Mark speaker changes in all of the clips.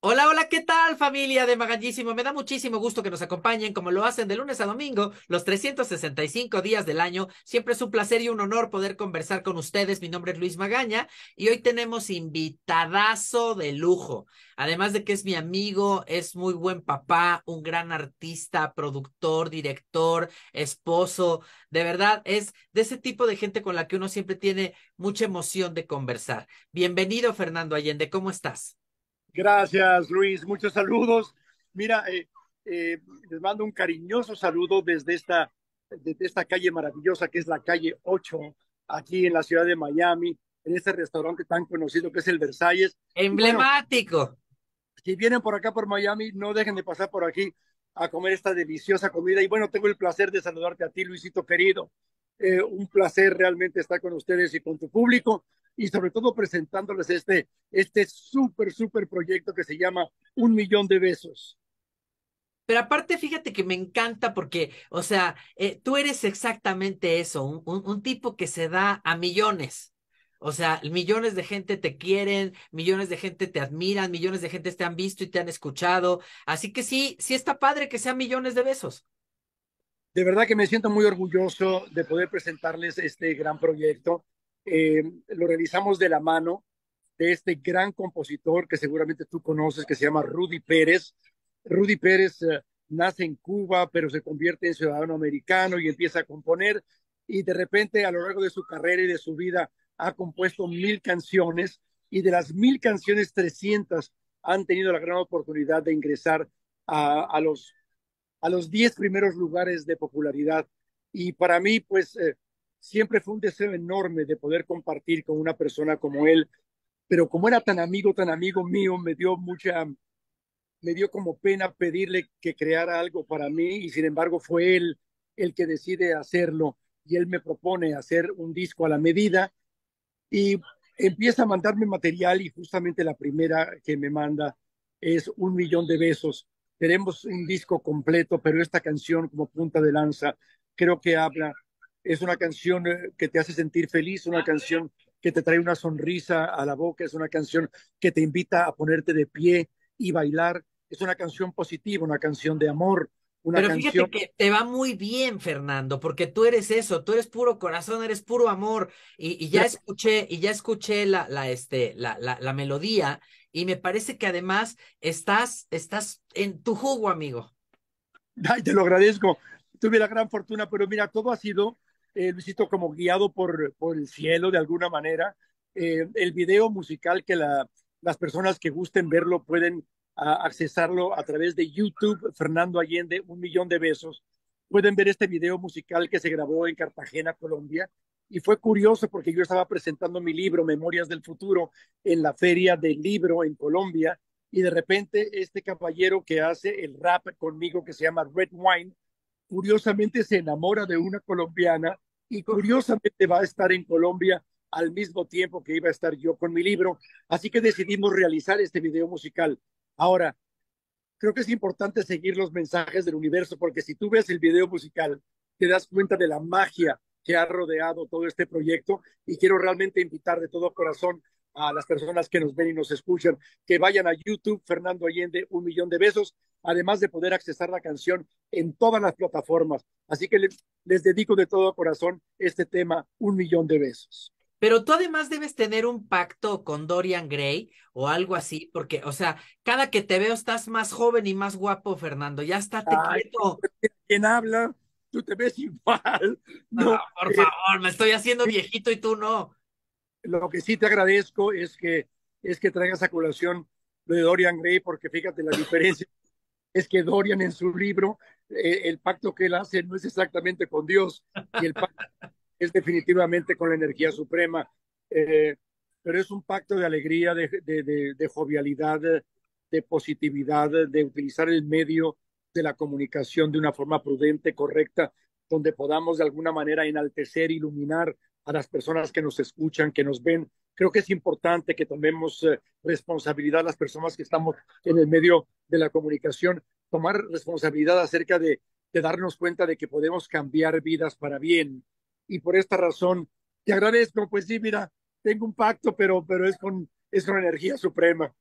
Speaker 1: Hola, hola, ¿qué tal familia de Magallísimo? Me da muchísimo gusto que nos acompañen como lo hacen de lunes a domingo, los 365 días del año. Siempre es un placer y un honor poder conversar con ustedes. Mi nombre es Luis Magaña y hoy tenemos invitadazo de lujo. Además de que es mi amigo, es muy buen papá, un gran artista, productor, director, esposo. De verdad, es de ese tipo de gente con la que uno siempre tiene mucha emoción de conversar. Bienvenido, Fernando Allende, ¿cómo estás?
Speaker 2: Gracias, Luis. Muchos saludos. Mira, les mando un cariñoso saludo desde esta calle maravillosa que es la calle 8, aquí en la ciudad de Miami, en este restaurante tan conocido que es el Versalles. Y bueno,
Speaker 1: Emblemático.
Speaker 2: si vienen por acá por Miami, no dejen de pasar por aquí a comer esta deliciosa comida. Y bueno, tengo el placer de saludarte a ti, Luisito querido. Un placer realmente estar con ustedes y con tu público y sobre todo presentándoles este súper proyecto que se llama Un Millón de Besos.
Speaker 1: Pero aparte, fíjate que me encanta porque, o sea, tú eres exactamente eso, un tipo que se da a millones. O sea, millones de gente te quieren, millones de gente te admiran, millones de gente te han visto y te han escuchado. Así que sí, sí está padre que sean millones de besos.
Speaker 2: De verdad que me siento muy orgulloso de poder presentarles este gran proyecto. Lo realizamos de la mano de este gran compositor que seguramente tú conoces, que se llama Rudy Pérez. Rudy Pérez nace en Cuba, pero se convierte en ciudadano americano y empieza a componer. Y de repente, a lo largo de su carrera y de su vida, ha compuesto 1000 canciones. Y de las 1000 canciones, 300 han tenido la gran oportunidad de ingresar a los 10 primeros lugares de popularidad. Y para mí, pues, siempre fue un deseo enorme de poder compartir con una persona como él, pero como era tan amigo mío, me dio como pena pedirle que creara algo para mí y sin embargo fue él el que decide hacerlo y él me propone hacer un disco a la medida y empieza a mandarme material y justamente la primera que me manda es Un Millón de Besos. Tenemos un disco completo, pero esta canción como punta de lanza creo que habla, es una canción que te hace sentir feliz, una canción que te trae una sonrisa a la boca, es una canción que te invita a ponerte de pie y bailar, es una canción positiva, una canción de amor, una
Speaker 1: Pero
Speaker 2: canción.
Speaker 1: fíjate que te va muy bien, Fernando, porque tú eres eso, tú eres puro corazón, eres puro amor. Y ya escuché la melodía, y me parece que además estás en tu jugo, amigo.
Speaker 2: Ay, te lo agradezco. Tuve la gran fortuna, pero mira, todo ha sido, Luisito, como guiado por el cielo de alguna manera. El video musical las personas que gusten verlo pueden accesarlo a través de YouTube, Fernando Allende, Un Millón de Besos. Pueden ver este video musical que se grabó en Cartagena, Colombia. Y fue curioso porque yo estaba presentando mi libro, Memorias del Futuro, en la feria del libro en Colombia y de repente este caballero que hace el rap conmigo que se llama Red Wine, curiosamente se enamora de una colombiana y curiosamente va a estar en Colombia al mismo tiempo que iba a estar yo con mi libro, así que decidimos realizar este video musical. Ahora, creo que es importante seguir los mensajes del universo, porque si tú ves el video musical, te das cuenta de la magia que ha rodeado todo este proyecto y quiero realmente invitar de todo corazón a las personas que nos ven y nos escuchan que vayan a YouTube, Fernando Allende, Un Millón de Besos, además de poder accesar la canción en todas las plataformas. Así que les dedico de todo corazón este tema, Un Millón de Besos.
Speaker 1: Pero tú además debes tener un pacto con Dorian Gray o algo así, porque, o sea, cada que te veo estás más joven y más guapo, Fernando. Ya estate
Speaker 2: Ay,
Speaker 1: quieto.
Speaker 2: ¿quién habla? Tú te ves igual.
Speaker 1: Ah,
Speaker 2: No,
Speaker 1: por favor, me estoy haciendo viejito y tú no.
Speaker 2: lo que sí te agradezco es que traigas a colación lo de Dorian Gray, porque fíjate la diferencia es que Dorian en su libro, el pacto que él hace no es exactamente con Dios y el pacto es definitivamente con la energía suprema, eh, pero es un pacto de alegría, de jovialidad, de positividad, de utilizar el medio de la comunicación de una forma prudente, correcta, donde podamos de alguna manera enaltecer, iluminar a las personas que nos escuchan, que nos ven. Creo que es importante que tomemos responsabilidad las personas que estamos en el medio de la comunicación, tomar responsabilidad acerca de darnos cuenta de que podemos cambiar vidas para bien. Y por esta razón, te agradezco, pues sí, mira, tengo un pacto, pero es con energía suprema.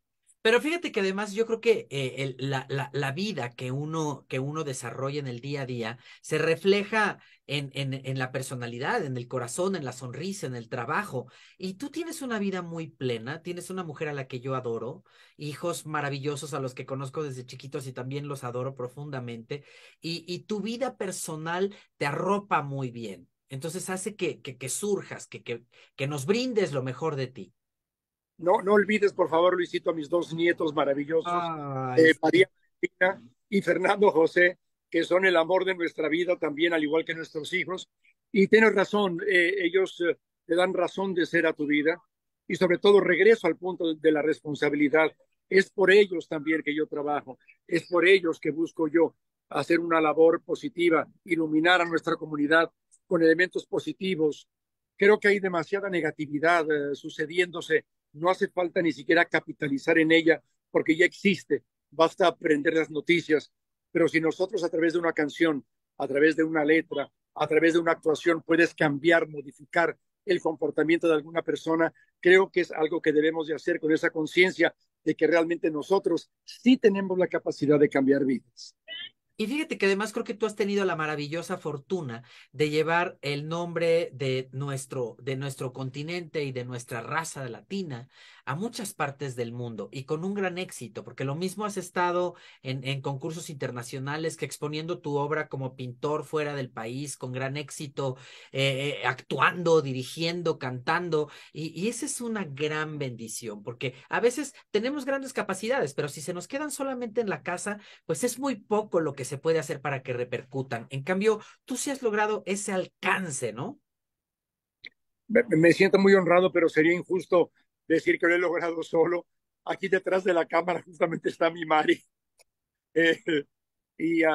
Speaker 1: Pero fíjate que además yo creo que la vida que uno desarrolla en el día a día se refleja en la personalidad, en el corazón, en la sonrisa, en el trabajo. Y tú tienes una vida muy plena, tienes una mujer a la que yo adoro, hijos maravillosos a los que conozco desde chiquitos y también los adoro profundamente. Y tu vida personal te arropa muy bien. Entonces hace que surjas, que nos brindes lo mejor de ti.
Speaker 2: No, no olvides, por favor, Luisito, a mis dos nietos maravillosos,
Speaker 1: Ay,
Speaker 2: María Valentina y Fernando José, que son el amor de nuestra vida también, al igual que nuestros hijos. Y tienes razón, ellos te dan razón de ser a tu vida. Y sobre todo, regreso al punto de la responsabilidad. Es por ellos también que yo trabajo, es por ellos que busco yo hacer una labor positiva, iluminar a nuestra comunidad con elementos positivos. Creo que hay demasiada negatividad sucediéndose, no hace falta ni siquiera capitalizar en ella porque ya existe, basta aprender las noticias, pero si nosotros a través de una canción, a través de una letra, a través de una actuación puedes cambiar, modificar el comportamiento de alguna persona, creo que es algo que debemos de hacer con esa conciencia de que realmente nosotros sí tenemos la capacidad de cambiar vidas.
Speaker 1: y fíjate que además creo que tú has tenido la maravillosa fortuna de llevar el nombre de nuestro continente y de nuestra raza latina a muchas partes del mundo y con un gran éxito, porque lo mismo has estado en concursos internacionales que exponiendo tu obra como pintor fuera del país con gran éxito, actuando, dirigiendo, cantando, y esa es una gran bendición, porque a veces tenemos grandes capacidades, pero si se nos quedan solamente en la casa, pues es muy poco lo que se puede hacer para que repercutan. En cambio, tú sí has logrado ese alcance, ¿no?
Speaker 2: Me siento muy honrado, pero sería injusto decir que lo he logrado solo. Aquí detrás de la cámara justamente está mi Mari. Eh, y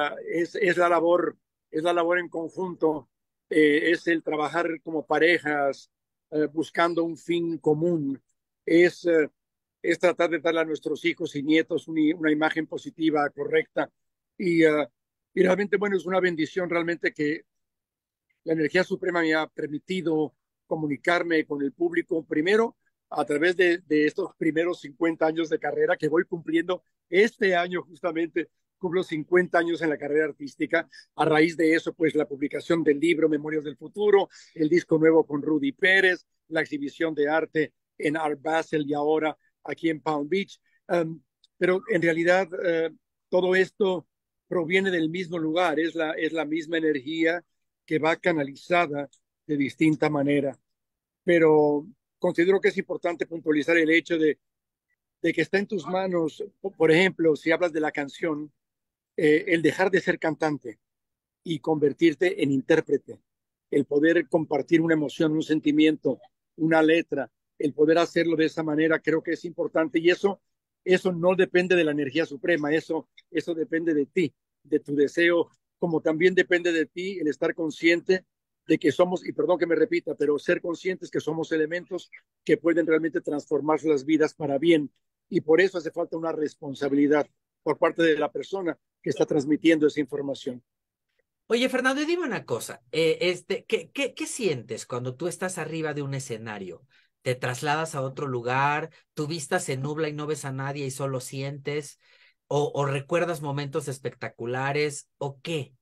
Speaker 2: es la labor en conjunto, es el trabajar como parejas, buscando un fin común, es, eh, es tratar de darle a nuestros hijos y nietos una imagen positiva, correcta. Y, uh, y realmente, bueno, es una bendición realmente que la energía suprema me ha permitido comunicarme con el público primero a través de estos primeros 50 años de carrera que voy cumpliendo este año justamente. Cumplo 50 años en la carrera artística. A raíz de eso, pues la publicación del libro Memorias del Futuro, el disco nuevo con Rudy Pérez, la exhibición de arte en Art Basel y ahora aquí en Palm Beach. Pero en realidad todo esto proviene del mismo lugar, es la misma energía que va canalizada de distinta manera. Pero considero que es importante puntualizar el hecho de que está en tus manos, por ejemplo, si hablas de la canción, el dejar de ser cantante y convertirte en intérprete, el poder compartir una emoción, un sentimiento, una letra, el poder hacerlo de esa manera, creo que es importante y eso no depende de la energía suprema, eso depende de ti, de tu deseo, como también depende de ti el estar consciente de que somos, y perdón que me repita, pero ser conscientes que somos elementos que pueden realmente transformar las vidas para bien. Y por eso hace falta una responsabilidad por parte de la persona que está transmitiendo esa información.
Speaker 1: Oye, Fernando, y dime una cosa, ¿qué sientes cuando tú estás arriba de un escenario? ¿Te trasladas a otro lugar? ¿Tu vista se nubla y no ves a nadie y solo sientes? O recuerdas momentos espectaculares? ¿O qué?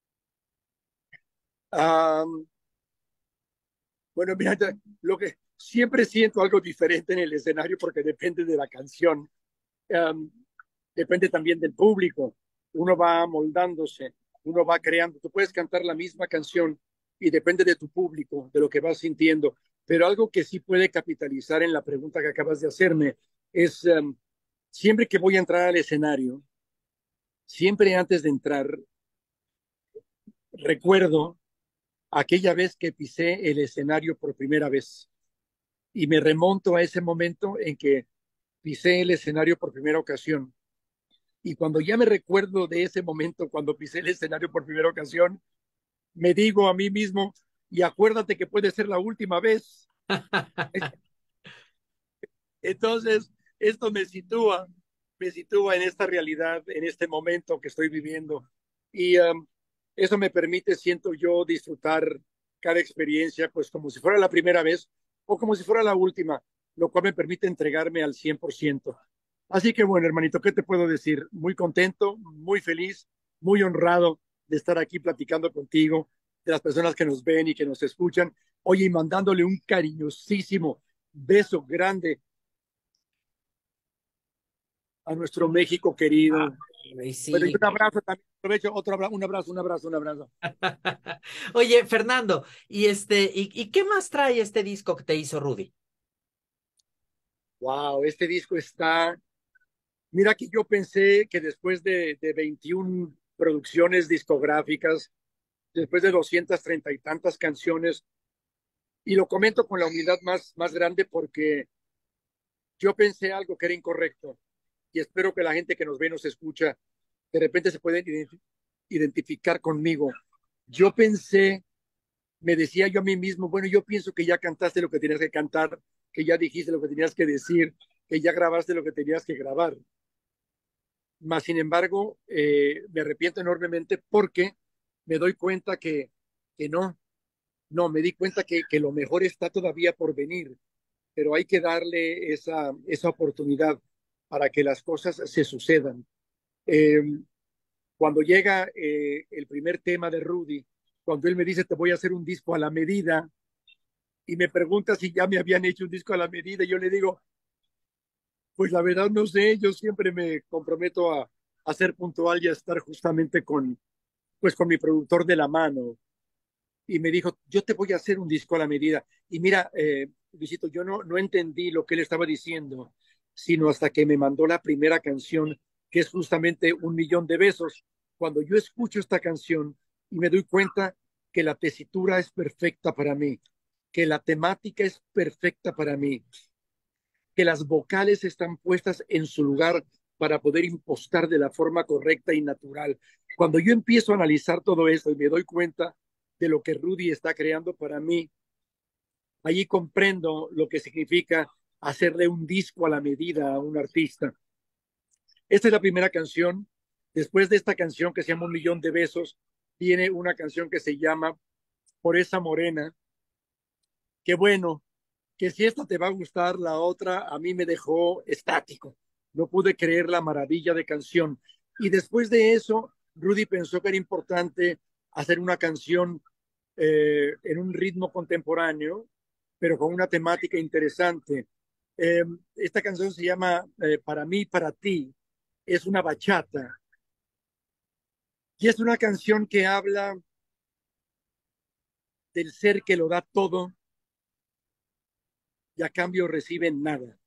Speaker 2: Um, bueno, mira, lo que siempre siento algo diferente en el escenario porque depende de la canción, um, depende también del público. Uno va moldándose, uno va creando. Tú puedes cantar la misma canción y depende de tu público, de lo que vas sintiendo. Pero algo que sí puede capitalizar en la pregunta que acabas de hacerme es siempre que voy a entrar al escenario, siempre antes de entrar, recuerdo aquella vez que pisé el escenario por primera vez y me remonto a ese momento en que pisé el escenario por primera ocasión. Y cuando ya me recuerdo de ese momento, cuando pisé el escenario por primera ocasión, me digo a mí mismo, y acuérdate que puede ser la última vez. Entonces, esto me sitúa en esta realidad, en este momento que estoy viviendo. Y eso me permite, siento yo, disfrutar cada experiencia, pues como si fuera la primera vez o como si fuera la última, lo cual me permite entregarme al 100%. Así que bueno, hermanito, ¿qué te puedo decir? Muy contento, muy feliz, muy honrado de estar aquí platicando contigo, de las personas que nos ven y que nos escuchan. Oye, y mandándole un cariñosísimo beso grande a nuestro México querido.
Speaker 1: Ay,
Speaker 2: Bueno, y
Speaker 1: sí.
Speaker 2: un abrazo también. Aprovecho otro abrazo, un abrazo.
Speaker 1: Oye, Fernando, ¿y qué más trae este disco que te hizo Rudy?
Speaker 2: Wow, este disco está. Mira que yo pensé que después de 21 producciones discográficas, después de 230 y tantas canciones, y lo comento con la humildad más grande porque yo pensé algo que era incorrecto y espero que la gente que nos ve y nos escucha de repente se puede identificar conmigo. Yo pensé, me decía yo a mí mismo, bueno, yo pienso que ya cantaste lo que tenías que cantar, que ya dijiste lo que tenías que decir, que ya grabaste lo que tenías que grabar. Más sin embargo, me arrepiento enormemente porque me doy cuenta que no, me di cuenta que lo mejor está todavía por venir, pero hay que darle esa oportunidad para que las cosas se sucedan. Eh, Cuando llega el primer tema de Rudy, cuando él me dice, te voy a hacer un disco a la medida, y me pregunta si ya me habían hecho un disco a la medida, yo le digo, pues la verdad no sé, yo siempre me comprometo a ser puntual y a estar justamente pues con mi productor de la mano. Y me dijo, yo te voy a hacer un disco a la medida. Y mira, Luisito, yo no entendí lo que él estaba diciendo, sino hasta que me mandó la primera canción, que es justamente Un Millón de Besos. Cuando yo escucho esta canción y me doy cuenta que la tesitura es perfecta para mí, que la temática es perfecta para mí, que las vocales están puestas en su lugar para poder impostar de la forma correcta y natural. Cuando yo empiezo a analizar todo esto y me doy cuenta de lo que Rudy está creando para mí, allí comprendo lo que significa hacerle un disco a la medida a un artista. Esta es la primera canción. Después de esta canción que se llama Un Millón de Besos, viene una canción que se llama Por esa morena. Qué bueno, que si esta te va a gustar, la otra a mí me dejó estático. No pude creer la maravilla de canción. Y después de eso, Rudy pensó que era importante hacer una canción en un ritmo contemporáneo, pero con una temática interesante. Esta canción se llama Para mí, para ti. Es una bachata. Y es una canción que habla del ser que lo da todo y a cambio recibe nada.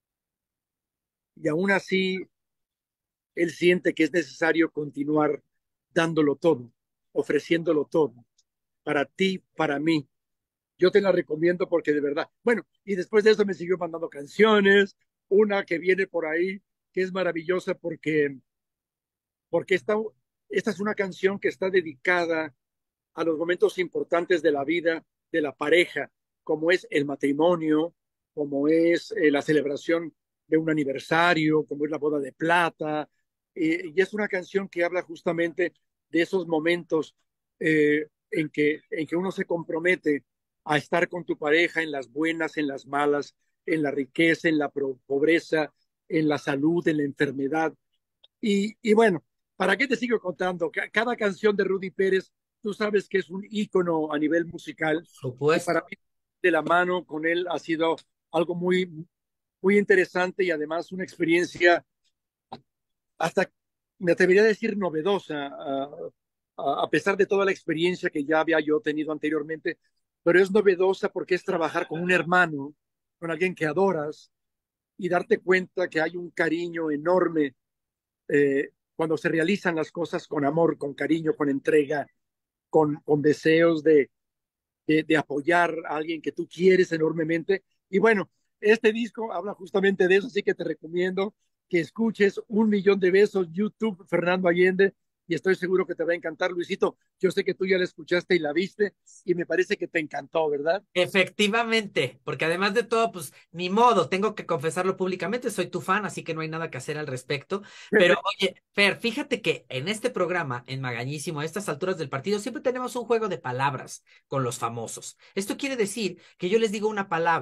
Speaker 2: Y aún así él siente que es necesario continuar dándolo todo, ofreciéndolo todo, para ti, para mí. Yo te la recomiendo porque de verdad, bueno, y después de eso me siguió mandando canciones, una que viene por ahí, que es maravillosa porque esta es una canción que está dedicada a los momentos importantes de la vida de la pareja, como es el matrimonio, como es la celebración de un aniversario, como es la boda de plata. Y es una canción que habla justamente de esos momentos en que uno se compromete a estar con tu pareja en las buenas, en las malas, en la riqueza, en la pobreza, en la salud, en la enfermedad. Y bueno, ¿para qué te sigo contando? Cada canción de Rudy Pérez, tú sabes que es un ícono a nivel musical y para
Speaker 1: Supuesto.
Speaker 2: mí de la mano con él ha sido algo muy interesante y además una experiencia hasta, me atrevería a decir, novedosa, a pesar de toda la experiencia que ya había yo tenido anteriormente, pero es novedosa porque es trabajar con un hermano, con alguien que adoras y darte cuenta que hay un cariño enorme cuando se realizan las cosas con amor, con cariño, con entrega, con deseos de apoyar a alguien que tú quieres enormemente. Y bueno, este disco habla justamente de eso, así que te recomiendo que escuches Un Millón de Besos, YouTube, Fernando Allende, y estoy seguro que te va a encantar, Luisito. Yo sé que tú ya la escuchaste y la viste, y me parece que te encantó, ¿verdad?
Speaker 1: Efectivamente, porque además de todo, pues ni modo, tengo que confesarlo públicamente, soy tu fan, así que no hay nada que hacer al respecto. Pero
Speaker 2: Perfecto.
Speaker 1: oye, Fer, fíjate que en este programa, en Magañísimo, a estas alturas del partido, siempre tenemos un juego de palabras con los famosos. Esto quiere decir que yo les digo una palabra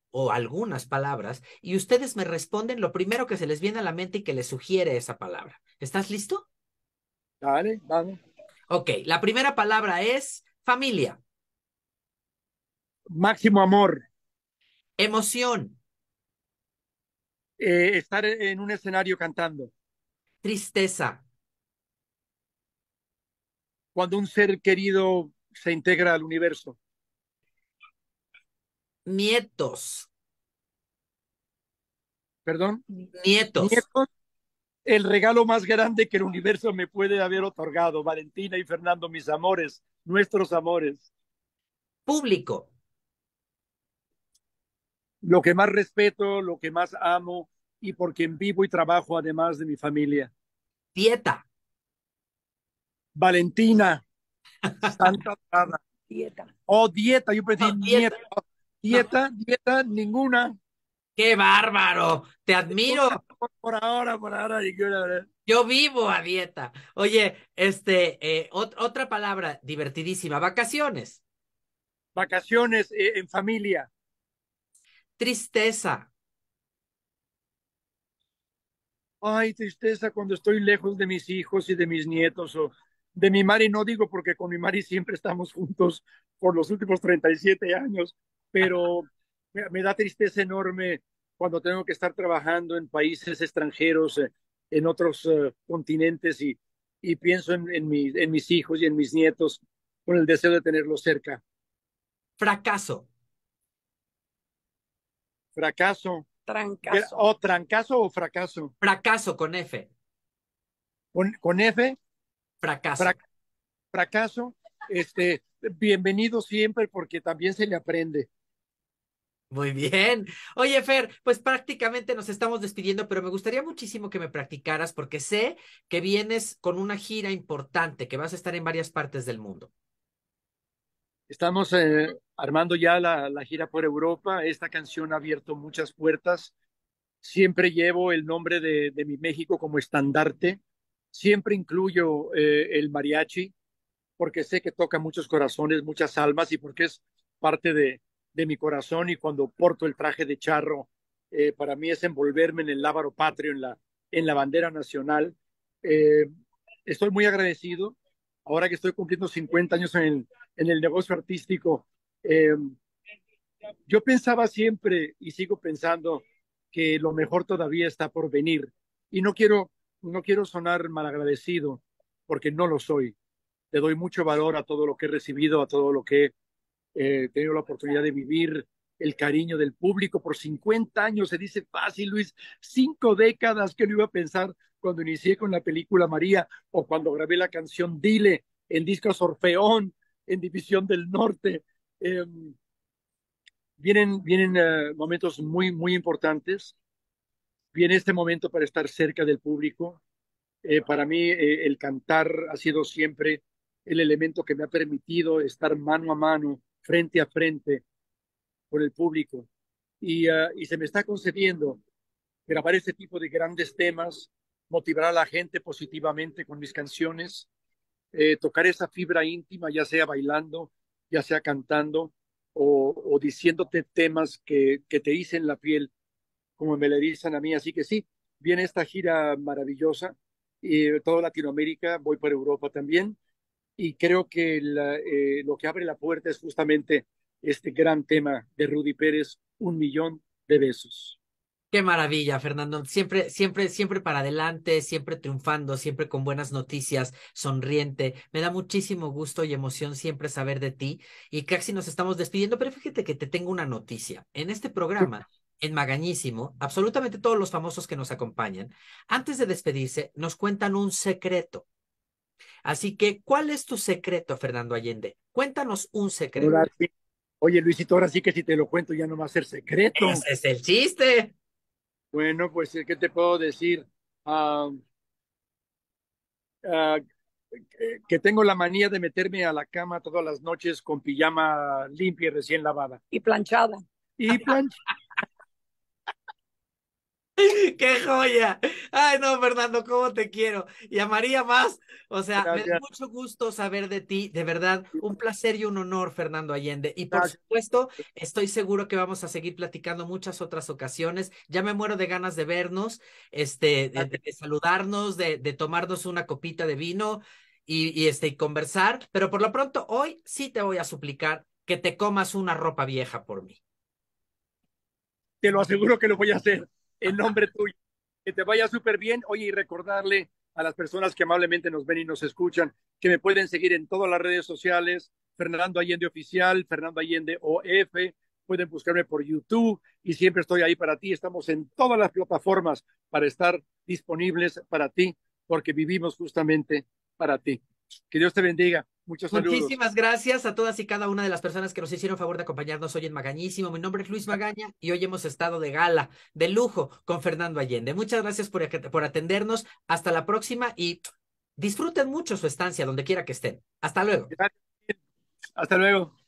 Speaker 1: o algunas palabras y ustedes me responden lo primero que se les viene a la mente y que les sugiere esa palabra. ¿Estás listo?
Speaker 2: Dale, vamos.
Speaker 1: Ok, la primera palabra es familia,
Speaker 2: Máximo amor.
Speaker 1: emoción,
Speaker 2: Estar en un escenario cantando.
Speaker 1: tristeza,
Speaker 2: Cuando un ser querido se integra al universo.
Speaker 1: nietos,
Speaker 2: Perdón.
Speaker 1: nietos,
Speaker 2: Nietos. El regalo más grande que el universo me puede haber otorgado. Valentina y Fernando, mis amores, nuestros amores.
Speaker 1: público,
Speaker 2: Lo que más respeto, lo que más amo y por quien vivo y trabajo además de mi familia.
Speaker 1: dieta.
Speaker 2: Valentina, Santa Clara.
Speaker 3: Dieta.
Speaker 2: Oh, dieta, yo pedí
Speaker 1: No, dieta.
Speaker 2: nieta.
Speaker 1: No,
Speaker 2: Dieta, ninguna.
Speaker 1: qué bárbaro. Te admiro.
Speaker 2: Por ahora, ninguna.
Speaker 1: Yo vivo a dieta. Oye, otra palabra divertidísima, vacaciones,
Speaker 2: Vacaciones en familia.
Speaker 1: tristeza,
Speaker 2: Ay, tristeza cuando estoy lejos de mis hijos y de mis nietos o de mi Mari, no digo porque con mi Mari siempre estamos juntos por los últimos 37 años, pero me da tristeza enorme cuando tengo que estar trabajando en países extranjeros, en otros continentes y pienso en mis hijos y en mis nietos con el deseo de tenerlos cerca.
Speaker 1: fracaso,
Speaker 2: Fracaso,
Speaker 3: Trancazo.
Speaker 2: o trancazo o fracaso.
Speaker 1: fracaso con F,
Speaker 2: Con F,
Speaker 1: fracaso.
Speaker 2: fra- fracaso, bienvenido siempre porque también se le aprende.
Speaker 1: Muy bien. Oye, Fer, pues prácticamente nos estamos despidiendo, pero me gustaría muchísimo que me practicaras porque sé que vienes con una gira importante, que vas a estar en varias partes del mundo.
Speaker 2: Estamos armando ya la gira por Europa. Esta canción ha abierto muchas puertas. Siempre llevo el nombre de mi México como estandarte. Siempre incluyo el mariachi porque sé que toca muchos corazones, muchas almas y porque es parte de mi corazón. Y cuando porto el traje de charro, para mí es envolverme en el lábaro patrio, en la bandera nacional. Eh, Estoy muy agradecido. Ahora que estoy cumpliendo 50 años en el negocio artístico, eh, yo pensaba siempre y sigo pensando que lo mejor todavía está por venir. Y no quiero sonar malagradecido, porque no lo soy. Le doy mucho valor a todo lo que he recibido, a todo lo que he tenido la oportunidad de vivir, el cariño del público por 50 años. Se dice fácil, Luis, 5 décadas que no iba a pensar cuando inicié con la película María o cuando grabé la canción Dile en Discos Orfeón, en División del Norte. Eh, vienen momentos muy importantes. Viene este momento para estar cerca del público. Para mí, el cantar ha sido siempre el elemento que me ha permitido estar mano a mano, frente a frente con el público. Y se me está concediendo grabar este tipo de grandes temas, motivar a la gente positivamente con mis canciones, tocar esa fibra íntima, ya sea bailando, ya sea cantando o diciéndote temas que te dicen la piel como me la dicen a mí. Así que sí, viene esta gira maravillosa y toda Latinoamérica, voy por Europa también y creo que lo que abre la puerta es justamente este gran tema de Rudy Pérez, 1 millón de besos.
Speaker 1: Qué maravilla, Fernando. Siempre, siempre, siempre para adelante, siempre triunfando, siempre con buenas noticias, sonriente. Me da muchísimo gusto y emoción siempre saber de ti. Y casi nos estamos despidiendo, pero fíjate que te tengo una noticia. En este programa, en Magañísimo, absolutamente todos los famosos que nos acompañan, antes de despedirse, nos cuentan un secreto. Así que, ¿cuál es tu secreto, Fernando Allende? Cuéntanos un secreto.
Speaker 2: Ahora sí. Oye, Luisito, ahora sí que si te lo cuento ya no va a ser secreto.
Speaker 1: Ese es el chiste.
Speaker 2: Bueno, pues, ¿qué te puedo decir? Ah, ah, que tengo la manía de meterme a la cama todas las noches con pijama limpia y recién lavada.
Speaker 3: Y planchada.
Speaker 2: Y plancha.
Speaker 1: ¡Qué joya! Ay, no, Fernando, cómo te quiero. Y a María más. O sea, me da
Speaker 2: Gracias,
Speaker 1: mucho gusto saber de ti. De verdad, un placer y un honor, Fernando Allende. Y por
Speaker 2: gracias.
Speaker 1: supuesto, estoy seguro que vamos a seguir platicando muchas otras ocasiones. Ya me muero de ganas de vernos, de saludarnos, de tomarnos una copita de vino y conversar. Pero por lo pronto, hoy sí te voy a suplicar que te comas una ropa vieja por mí.
Speaker 2: Te lo aseguro que lo voy a hacer en nombre tuyo. Que te vaya súper bien. Oye, y recordarle a las personas que amablemente nos ven y nos escuchan que me pueden seguir en todas las redes sociales, Fernando Allende Oficial, Fernando Allende OF, pueden buscarme por YouTube y siempre estoy ahí para ti. Estamos en todas las plataformas para estar disponibles para ti, porque vivimos justamente para ti. Que Dios te bendiga. Muchos saludos.
Speaker 1: Muchísimas gracias a todas y cada una de las personas que nos hicieron favor de acompañarnos hoy en Magañísimo. Mi nombre es Luis Magaña y hoy hemos estado de gala, de lujo, con Fernando Allende. Muchas gracias por atendernos. Hasta la próxima y disfruten mucho su estancia donde quiera que estén. Hasta luego.
Speaker 2: Gracias. Hasta luego.